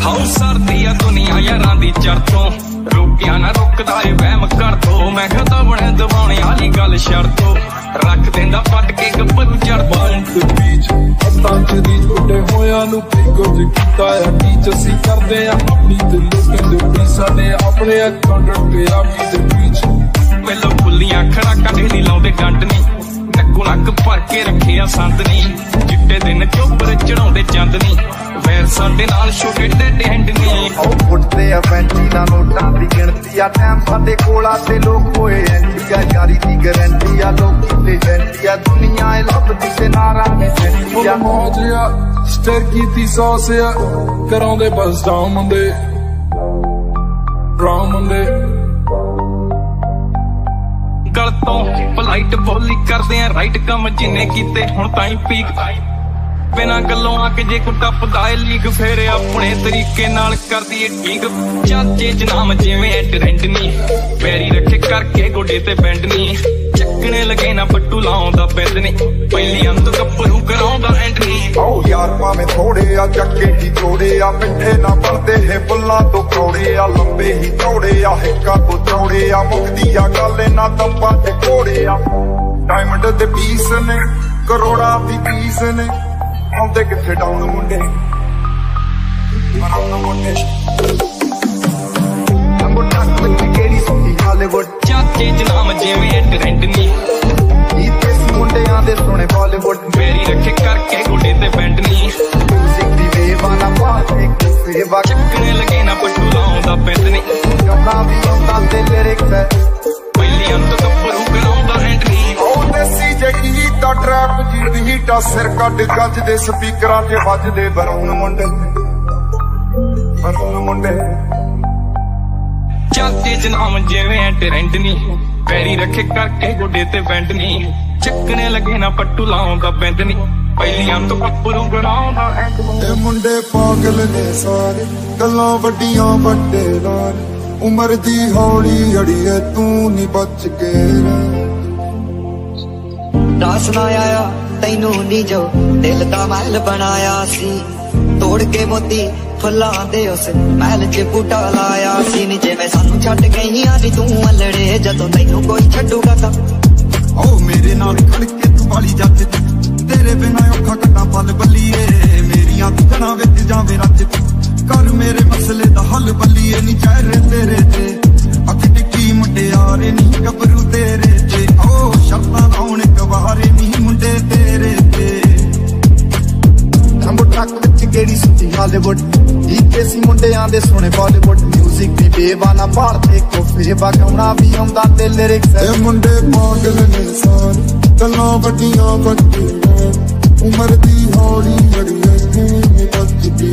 How सरदी आ दुनिया यारां दी चरतों रोकिया ना रुकदा ए वहम कर दो मैं कहता बने दवाने वाली गल छड़ दो रख देंदा पट के गब्बरू चढ़ हत्थां च रीच बुड्ढे होया नूं की कुछ कीता है टीच असीं करदे आ अपनी ते लोकां दे पीसां ने अपने अकाउंट ते आमी दे बीच पहलों बुल्लियां खड़ाका ढेली लाउंदे डंड नी नक्को नक भर के रखिया संद नी चिट्टे दिन चोपर चढ़ाउंदे चंद नी वैर साडे नाल छोटे टेढ़े हैंड नी फुटते आ पैंती ना नोटां दी गिणती आ टाइम साडे कोल आ ते लोग होए एंटी आ यारी दी गारंटी आ लोग किते जंटी आ दुनिया ए लभदी ते नारा नी जंटी आ मौज आ स्टेर कीती सौस आ कराउंदे बस डाउन मुंडे ब्राउन मुंडे गल तो पलाइट बोली करदे आ राइट कम जिन्ने कीते हुण ताईं पीक बिना गल्लों आके जे को टपदा ए लीग फेर अपने तरीके नाल कर दिए ठीक चाचे जनाम जिवें ट्रेंड नी पैरी रखे करके गोडे ते बैंड नी चकने लगे ना पट्टू लाउंदा पैद नी पहली अंत कपरू कराउंदा एंड नी ओ यार भावें थोड़े आ चक्के ही थोड़े आ मिठे ना बनदे है बुल्लां तो कौड़े आ लंबे ही चौड़े आ हिक्का तो चौड़े आ मुकदी आ गल ना दब्बा ते कोड़े आ डायमंड दे पीस ने करोड़ा दी पीस ने आउंदे किथे डाउन मुंडे मराउन मुंडे मुंडा कुछ केड़ी सुनी हालीवुड चाचे जनाम जिवें ट्रेंड नी इते मुंडे आंदे सोने बॉलीवुड पैरी रखे करके गोडे ते बैंड नी म्यूजिक दी बेवाना बात एक सेवा चकने लगे ना पट्टू लाउंदा पैद नी गाना भी आंदा ते लिरिक्स है पहली अंत कपरू कराउंदा एंड नी ओ देसी जगी ता ट्रैप जी हीटा सिर कट गज दे स्पीकरां ते वजदे बराउन मुंडे चाचे जनाम जिवें ट्रेंड नी पैरी रखे करके गोडे ते बैंड नी चकने लगे ना पट्टू लाउंदा पैद नी पहलियां तो कपरू कराउंदा एंड ए मुंडे पागल ने सारे गल्लां वड्डियां वड्डे नाल उमर दी हौली अड़िए तू नी बच के रास ना आया तैनू नी जो दिल दा महल बनाया सी तोड़ के मोती फुल्लां दे उस महल च बूटा लाया सी नी जिवें सानू छड्ड गईयां नी तू अलड़े जदों तैनू कोई छड्डूगा तां ओ मेरे नाल खड़ के तू वाली जज तेरे बिना औखा कट्टा पल बल्लीए मेरियां दुखना विच जावे रज कर मेरे मसले दा हल बल्लीए नी चेहरे तेरे ते अख टिक्की मुंडियारे नी गबरू तेरे ते ओ शर्तां लाउण गवारे नी मुंडे तेरे ते हम ट्रक विच केड़ी सुची हालीवुड इते सी मुंडे आंदे सोने बॉलीवुड म्यूजिक दी बेवाना भारते को फेवा गाउणा भी आंदा ते लिरिक्स ए मुंडे पागल ने सारे गल्लां वड्डियां वड्डे उमर दी हौली अड़िए तू बच के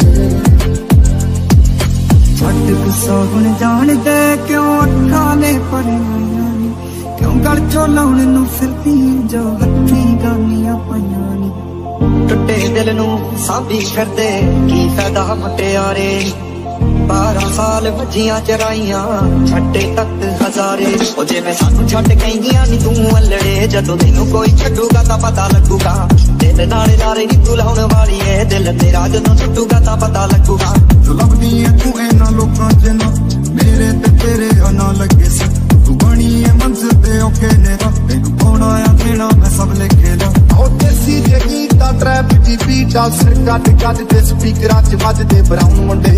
छड्ड गुस्सा हुण जान दे क्यों अखां ने भरियां नी क्यों गल चों लाउण नूं फिरदी जो हत्थीं गानियां पाइयां नी टुटे दिल नूं सांभी करदे की फायदा मुटियारे 12 साल भजियां चराइयां छड्डे तख्त हजारे ओ जिवें सानू छड्ड गईयां नी तू अलड़े जदों तैनू कोई छड्डूगा तां पता लगूगा दिल नाल नारे नी तू लाउण वाली ऐ दिल तेरा जदों टुटूगा तां पता लगूगा लभदी ऐ तू इन्हां लोकां च ना मेरे ते तेरे ना लगे सी तू बनी ऐ मंजिल ते औखे ने तैनू पाउणा आ देना मैं सब लिखे दा ओ देसी जगी ता ट्रैप दी बीट आ सिर कट गज दे स्पीकरां च वजदे ब्राउन मुंडे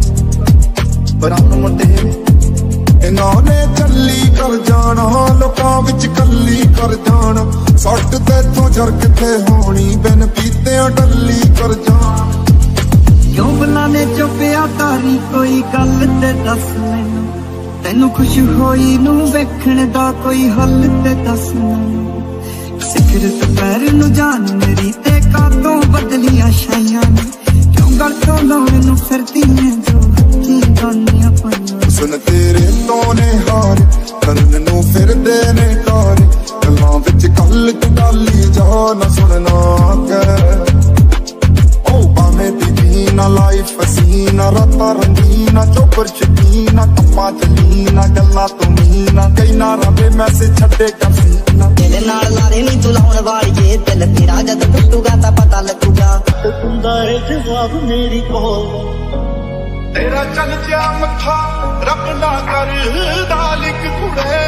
इन्होंने कली कर जाना लोकां विच कली कर जाना सट ते तू जरक थे होनी बिन पीते डली कर जाना क्यों बुलाने चुपिया तारी कोई गल ते दस मैनू तैनू खुश होई नू वेखण दा कोई हल ते दस मैनू सिखर पैर नू जान मेरी ते कातों बदलियां शाइयां ने क्यों गल तो लाउण नू फिरदी है जो हत्थीं गानियां पाइयां सुन तेरे तो ने हार करन नू फिरदे ने कार गल्लां विच कल तू डाली जा ना सुनना कर ओ भावें दीना लाइफ हसीना रातां रंगीना चोपर शकीना कप्पां चलीना गल्लां तू मीना कई ना रवे मैसेज छड्डे कसीना दिल नाल लारे नी तू लाउण वाली ऐ दिल तेरा जद टुटूगा तां पता लगूगा हुंदा ऐ जवाब मेरी कोल तेरा चल जा मथा रब ना करदा लिख कुड़े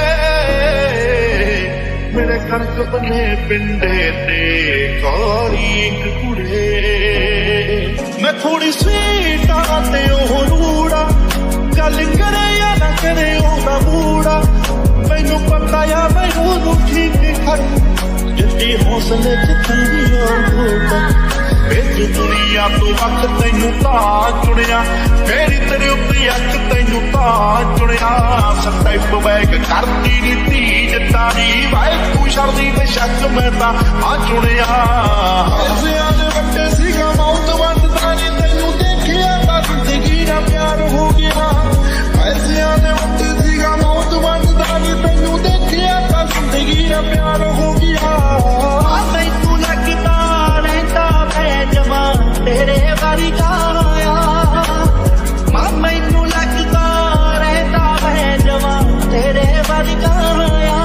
मेरे कणक बने पिंडे ते काली एक कुड़े मैं थोड़ी स्वीट ते ओह रूड़ा गल करे या ना करे ओदा बूड़ा मैनू पता या मैनू ठीक कर जिद्दी हौसले जितनी बिच दुनिया तो वक्त तैनू तां चुनिया मेरी तेरे उत्ते अख तैनू तां चुनिया स्टैप बैक करदी नी धी जट्टां दी वाए तू छड़दी बेशक मैं तां चुनिया ऐसियां दे वड्डे सीगा मौत वंडदा नी तैनू देखिया तां जिंदगी दा प्यार हो गया ऐसियां दे वड्डे सीगा मौत वंडदा नी तैनू देखिया तां जिंदगी दा प्यार हो गया तैनू लगदा रहंदा मैं जवान तेरे वारी गाया मां मैनू लगदा रहंदा मैं जवान तेरे वारी गाया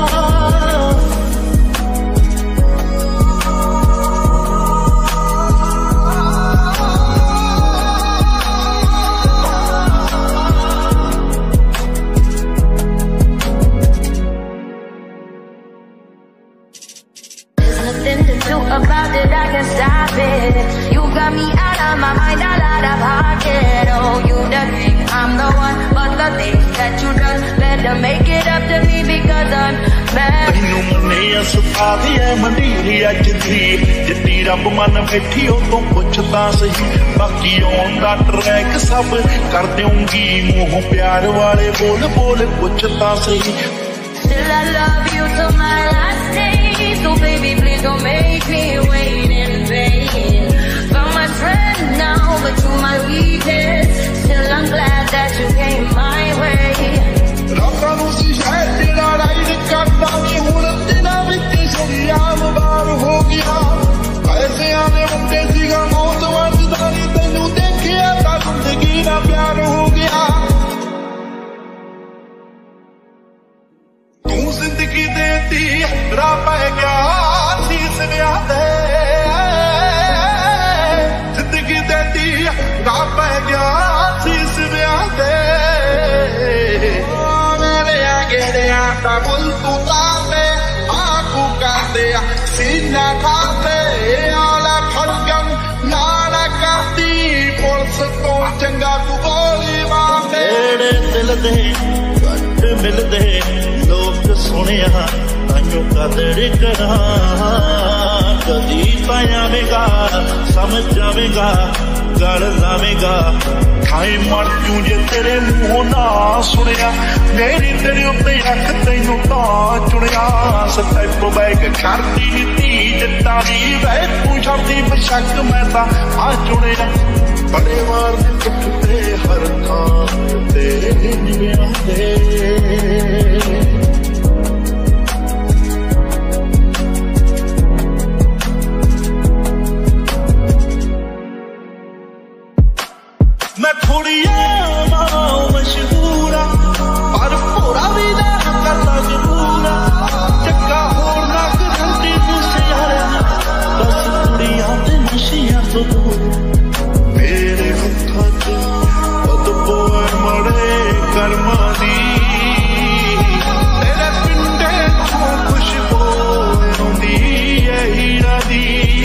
about it, I can't stop it. You got me out of my mind, out of pocket. Oh, you the thing, I'm the one. But the things that you done, better make it up to me because I'm bad. तैनू मन्निया सुता दी है मंडीरी अज दी जिद्दी रब मन बैठी हो तो कुछ तां सही बाकी ऑन दा ट्रैक सब कर दूंगी मुंह प्यार वाले बोल बोल कुछ तां सही Still I love you till my last day. So baby please don't make me wait in vain. Found my friend now but you my weakness. Still I'm glad that you came my way. Rakha nu si hai tera ride karda ni hun tera vich shariam baar ho gaya aise aane vande siga maut wanda ni tenu dekhiya ta zindagi da pyar ho gaya जिंदगी देती राह पै गया शीस ब्याह दे जिंदगी देती राह पै गया शीस ब्याह दे मेरे आगे आता बुल तू ताते आकू करते सीना खाते आला खड़गन नाला करती पुलिस तो चंगा तू गोली मारते तेरे दिल दे घट मिलदे लोग सुनिया ताइयों कदर करा कदी पायावेगा समझ जावेगा गल जावेगा खाई मर क्यों जे तेरे मुंहों ना सुनिया मेरी तेरे उत्ते अख तैनू तां चुनिया स्टैप बैक करदी धी जट्टां दी वै तू छड़दी बेशक मैं तां चुनिया बड़े वार दे टुटदे हर थां तेरे नियां दे मैं थोड़िया मशहूरा पर पूरा भी ना करता जरूरा चक्का होर ना करती तुझसे यार बस कुड़ियां ते नशियां तो दूर मेरे हत्थां च बदबू मड़े कर्मां दी तेरे पिंडे चों खुशबू आउंदी ऐ हीरा दी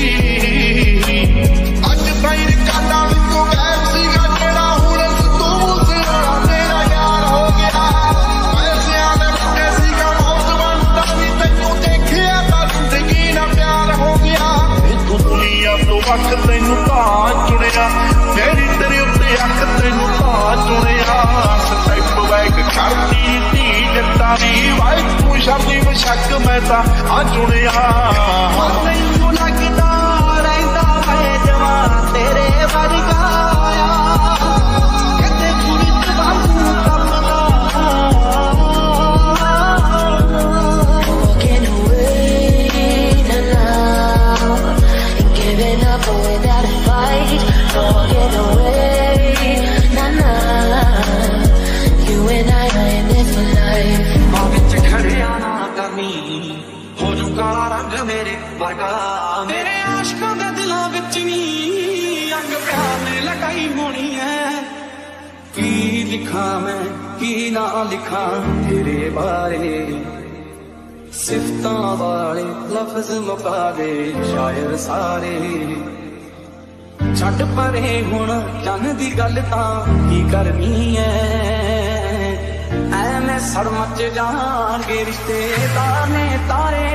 अज ताईं काना विचों गैर सीगा जेड़ा हुण तू तेरा मेरा यार हो गया पैसियां दे वड्डे सीगा मौत वंडदा नी तैनू देखिया तां जिंदगी दा प्यार हो गया तू दुनिया तो वक्त तैनू तां चुनिया मेरी तेरे उत्ते अख तैनू तां चुनिया स्टैप बैक करदी धी जट्टां दी वाए तू छड़दी बेशक मैं तां चुनिया तैनू लगदा रहंदा मैं जवान तेरे वारी गाया कदे कुड़ी वांगू तपदा Walking away now and giving up without a fight. Walking away now. You and I are in this for life. मां विच खड़िया ना करनी हो जू काला रंग मेरे वर्गा मेरे आशिकां दे दिलां विच नी अग प्यार ने लगाई होनी है की लिखा मैं की ना लिखा तेरे बारे, सिफतां वाले लफ्ज मुका दे शायर सारे। छड्ड परे हुण जन दी गल तां की करनी ऐ, ऐवें सड़ मच जाणगे रिश्तेदार ने तारे।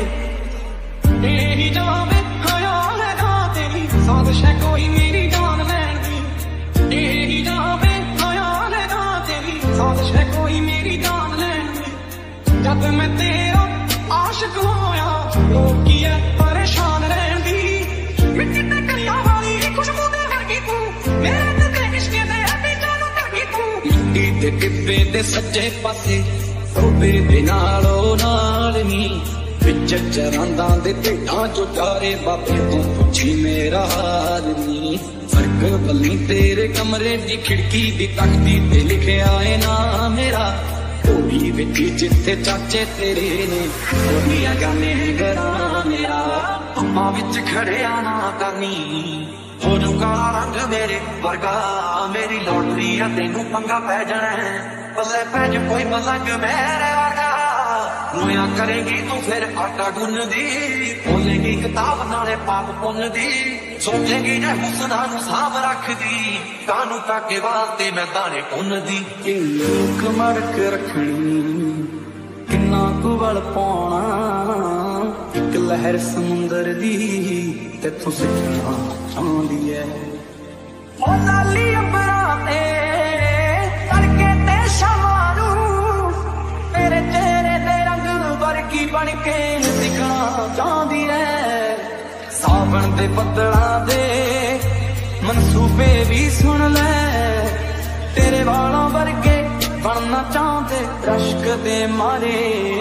तेरी जावे ख्याल है ना तेरी साजिश है कोई मेरी जान लैण दी, तेरी जावे ख्याल है ना तेरी साजिश है कोई मेरी जान लैण दी। जब मैं तेरा आशिक होया लोग की है परेशान रहन दी, मिट्टी ते कलियां वाली खुशबू दे वर्गी तू, मेरे ते इश्क दे अड्डे जानू करगी तू। मिट्टी ते टिब्बे दे सच्चे पासे टोबे दे नालों नाल नी, विच चरांदां दे ढेडां चो चारे बाबे तू पुछी मेरा हाल नी। फर्क बल्ली तेरे कमरे दी खिड़की दी तकदी ते लिखिया है ना मेरा, कोई बिच जिथे चाचे तेरे ने कोई गाने गरा मेरा। अम्मा विच खड़िया ना करनी हो जू काला रंग मेरे वर्गा, मेरी लॉटरी है तेनू पंगा पै जाना है, पल्ले पै ज कोई मलंग मेरे वर्गा। रोया करेगी तू फिर आटा गुन दी, बोलेगी किताब नाले पाप पुन दी, सोचेगी जे हुस्ना नू साफ रख दी, कानू ताके वास्ते मैं दाने पुन दी। लोक मड़क रखनी किन्ना कु वल पाउणा, एक लहर समुंदर दी तेथों सिखना चाहदी है। ओ लाली अंबरा ते तड़के ते शमारू, तेरे चेहरे दे रंग वर्गी बन के दिखना चाहदी है। सावन दे बदलां दे मनसूबे भी सुन ले, तेरे वालों वर्गे बनना चाहते रश्क दे मारे।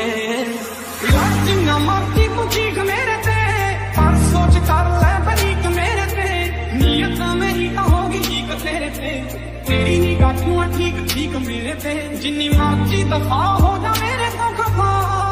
जिन्ना मर्जी पुछीक मेरे ते, पर सोच कर ले बरीक मेरे ते, नीयत मेरी तो होगी ठीक तेरे ते, तेरी निगाह क्यों ठीक ठीक मेरे ते। जिन्नी मर्जी दफा हो जा मेरे तो खफा,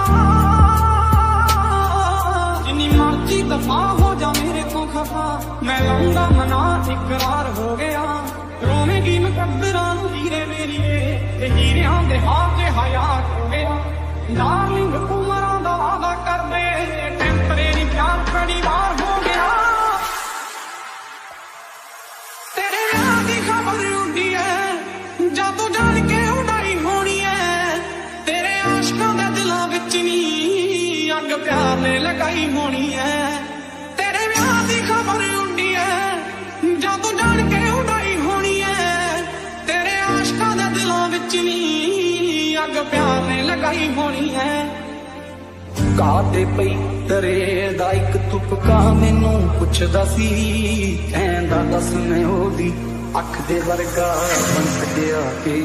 जिन्नी मर्जी दफा हो जा मेरे तो खफा, मैं लाऊंगा मना इकरार हो गया। रोवेगी मुकद्दरां नूं हीरे मेरिए, ते हीरियां दे हाथ च हयात हो गया। डार्लिंग उमरां दा वादा कर दे, टेंपरेरी प्यार बड़ी बार हो गया। तेरे यार दी खबर उड़ी है जादू जान के उड़ाई होनी है, तेरे आशिकां दे दिलां विच नी अग प्यार ने लगाई होनी है। तेरे यार दी खबर उड़ी है जादू जान के उड़ाई होनी है, तेरे आशिकां दे दिलां विच नी अग प्यार ने लगाई होनी है। काटे पई तरे दा इक तुपका मैनू पुछदा सी, कहंदा दस मैं ओदी अख दे वर्गा बन सकिया के,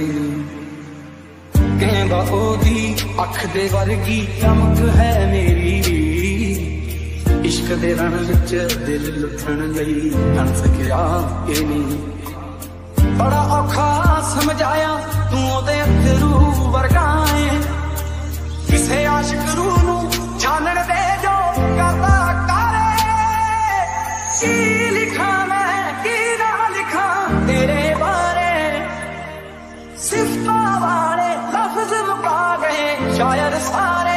कहंदा ओदी अख दे वर्गी चमक है मेरी, इश्क दे रण विच दिल लुटण लई बन सकिया के नहीं। बड़ा औखा समझाया तू ओदे अथरू वर्गा है, किसे आशिक रूह नू जानन दे जो करदा करे। की लिखा मैं की ना लिखा तेरे बारे, सिफतां वाले लफ्ज मुका गए शायर सारे।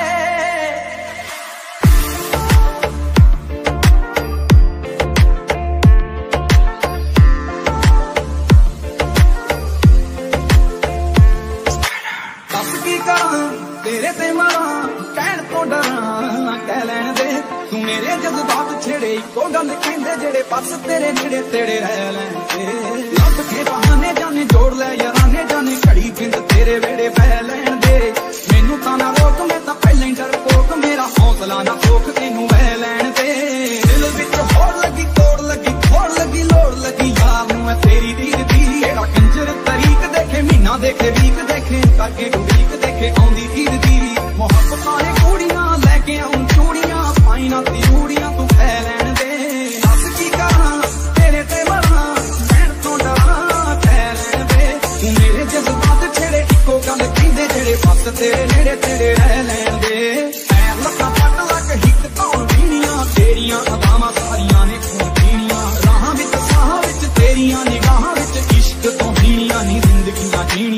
तेरे ते मारा कहण तो डरां कह लैण दे, तू मेरे जज्बात छेड़े इको गल कहंदे जेड़े पास तेरे नेड़े तेड़े रह लैण दे। लभ के बहाने जाने जोड़ लै याराने जाने घड़ी बिंद तेरे वेड़े बह लैण दे। मैनू तां ना रोक मैं तां पहले डरपोक, मेरा हौसला ना सोख तेनू बह लैण दे। दिल विच होड़ लगी तोड़ लगी खोड़ लगी लोड़ लगी यार नू मैं तेरी दीद दी। जेड़ा कंजर तरीक देखे महीना देखे वीक देखे करके उड़ीक देखे आउंदी ईद दी। मोहब्बत वाले कुड़ियां लैके आऊं चूड़ियां पाई ना तिरूड़ियां तू कह लैण दे। दस की कहां तेरे ते मरां कहण तो डरां कह लैण दे। तू मेरे जज्बात छेड़े इको गल कहंदे जेड़े बस तेरे नेड़े तेड़े रह लैण दे। पैर लक्कां पट लग हिक धौण पीणियां तेरियां अदावां सारियां ने खून पीणियां। राहां विच साहां विच तेरियां निगाहां विच इश्क तो पीणियां नी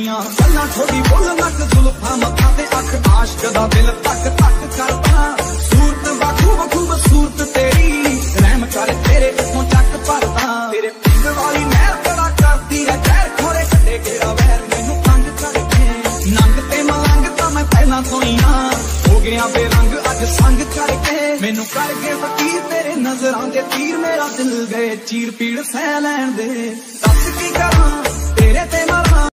दियां गल्लां थोड़ी बोल नक जुल्फां मत्था ते अख आशक दा दिल तक तक करदा सूरत बखूब सूरत तेरी रहम कर तेरे इथों चक भरदा तेरे पिंड वाली महल तेरा करदी है खैर खोरे कड्डे गेड़ा वैर मैनू तंग करके नंग ते मलंग तां मैं पहलां तो ही हो गया बेरंग अज संग करके मैनू कर गए फकीर तेरे नजरां दे तीर मेरा दिल गए चीर पीड़ सह लैण दे दस की करां तेरे ते मरां